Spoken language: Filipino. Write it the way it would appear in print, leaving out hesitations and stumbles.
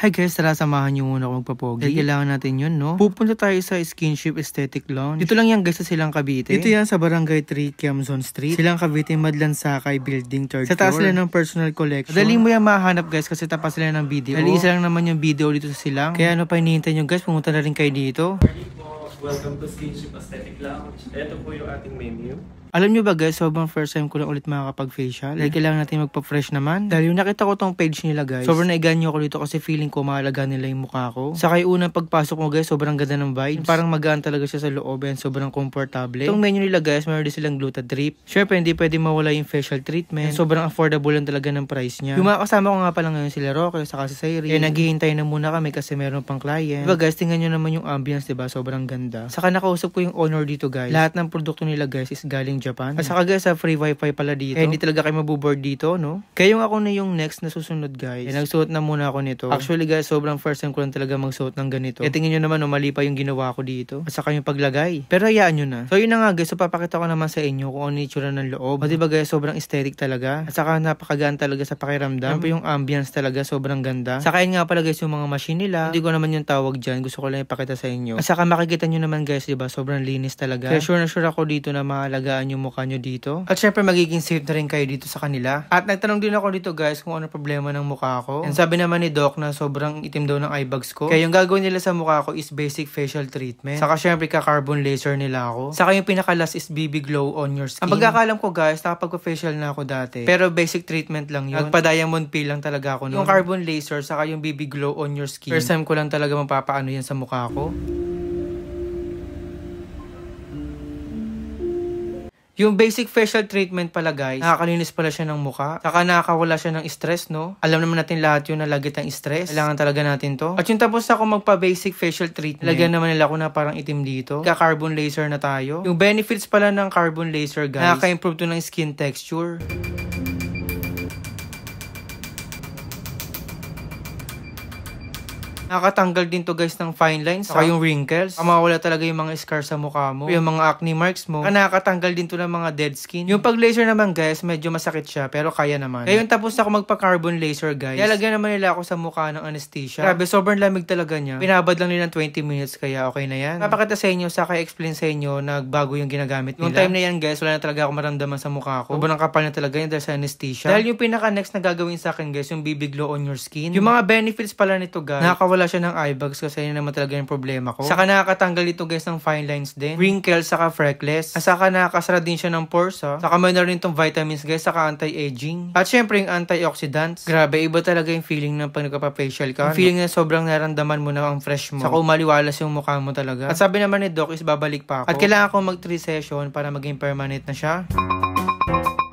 Hi guys, tara samahan niyo muna ako magpapogi. Kailangan natin yun, no? Pupunta tayo sa Skinship Aesthetic Lounge. Dito lang yan guys sa Silang Cavite. Dito yan sa Barangay 3, Quezon Street. Silang Cavite, Madlan Sakay Building, 3rd floor. Sa taas sila ng personal collection. Madaling mo yan mahanap guys kasi tapas sila ng video. Dali isa lang naman yung video dito sa Silang. Kaya ano pa hinihintay nyo guys, pumunta na rin kayo dito. Welcome to Skinship Aesthetic Lounge. Ito po yung ating menu. Alam nyo ba guys, sobrang first time ko lang ulit makakapag-facial. Dahil kailangan natin magpa-fresh naman. Dahil yung nakita ko tong page nila guys, sobrang naiganyo ako dito kasi feeling ko mahalaga nila yung mukha ko. Saka yung unang pagpasok mo guys, sobrang ganda ng vibes. Parang magaan talaga siya sa loob and sobrang komportable. Itong menu nila guys, meron din silang gluta drip. Syempre hindi pwede mawala yung facial treatment. And sobrang affordable lang talaga ng price niya. Yung mga kasama ko nga pala ngayon sila Roque, saka si Sairi. Kaya naghihintay na muna kami kasi meron pang client. Diba guys, tingnan nyo naman yung ambience, diba? Sobrang ganda. Saka nakausap ko yung owner dito guys. Lahat ng produkto nila guys is galing Japan. At saka guys, sa free wifi pala dito. Kaya hindi talaga kayo mabuboard dito, no? Kaya yung ako na yung next na susunod, guys. Kaya nagsuot na muna ako nito. Actually, guys, sobrang first time ko lang talaga magsuot ng ganito. Kaya tingin nyo naman, no, mali pa yung ginawa ko dito. At saka yung paglagay. Pero hayaan nyo na. So, yun na nga, guys. So, papakita ko naman sa inyo kung ano yung itsura ng loob. O, diba, guys, sobrang aesthetic talaga. At saka napakagaan talaga sa pakiramdam. Yan yung ambience talaga, sobrang ganda. Saka yun nga pala, guys, yung mga machine nila. Hindi ko naman yung tawag dyan. Gusto ko lang ipakita sa inyo. At saka makikita nyo naman, guys, diba, sobrang linis talaga. Kaya sure na sure ako dito na maalagaan yung mukha nyo dito. At syempre, magiging safe na rin kayo dito sa kanila. At nagtanong din ako dito guys kung ano problema ng mukha ko. And sabi naman ni Doc na sobrang itim daw ng eye bags ko. Kaya yung gagawin nila sa mukha ko is basic facial treatment. Saka syempre ka-carbon laser nila ako. Saka yung pinaka-last is BB Glow on your skin. Ang pagkakalam ko guys, nakapag-facial na ako dati. Pero basic treatment lang yun. Nagpa-diamond peel lang talaga ako nun. Yung carbon laser saka yung BB Glow on your skin. First time ko lang talaga mapapaano yan sa mukha ko. Yung basic facial treatment pala guys, nakakalinis pala siya ng mukha. Saka nakakawala siya ng stress, no? Alam naman natin lahat yun na lagit ng stress. Kailangan talaga natin to. At yung tapos ako magpa-basic facial treatment, lagyan naman nila ako na parang itim dito. Ka-carbon laser na tayo. Yung benefits pala ng carbon laser guys, nakaka-improve to ng skin texture. Nakatanggal din to guys ng fine lines, saka yung wrinkles. Mawala talaga yung mga scars sa mukha mo, yung mga acne marks mo. Nakakatanggal din to ng mga dead skin. Yung pag laser naman guys, medyo masakit siya pero kaya naman. Kaya yung tapos ako magpa-carbon laser guys, lalagyan naman nila ako sa mukha ng anesthesia. Grabe, sobrang lamig talaga niya. Pinabad lang nila ng 20 minutes kaya okay na yan. Napakita sa inyo, saka explain sa inyo nagbago yung ginagamit nila. Yung time na yan guys, wala na talaga ako maramdaman sa mukha ko. Sobrang kapal na talaga yun dahil sa anesthesia. Dahil yung pinaka next na gagawin sa akin guys, yung BB Glow on your skin. Yung mga benefits pala nito guys, nakakawala siya ng eye bags kasi yun naman talaga yung problema ko. Saka nakakatanggal ito guys ng fine lines din, wrinkles, saka freckles. Saka nakakasara din siya ng pores. Saka mayroon rin itong vitamins guys, saka anti-aging. At syempre yung antioxidants. Grabe, iba talaga yung feeling ng pag nagpa-facial ka. Yung feeling na sobrang naramdaman mo na ang fresh mo. Saka umaliwalas yung mukha mo talaga. At sabi naman ni Doc is babalik pa ako. At kailangan ko mag 3 session para maging permanent na siya.